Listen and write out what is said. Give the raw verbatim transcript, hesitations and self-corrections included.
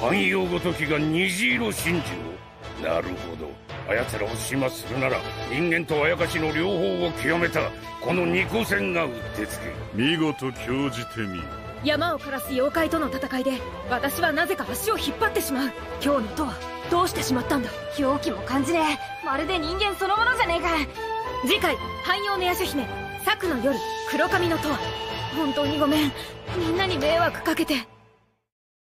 汎用ごときが虹色真珠を。なるほど。あやつらを始末するなら人間とあやかしの両方を極めたこの二個線がうってつけ。 見事興じてみよ。 山を枯らす妖怪との戦いで私はなぜか足を引っ張ってしまう。今日のとはどうしてしまったんだ。 狂気も感じねえ。まるで人間そのものじゃねえか。 次回汎用の夜叉姫朔の夜黒髪のとは。本当にごめん、みんなに迷惑かけて。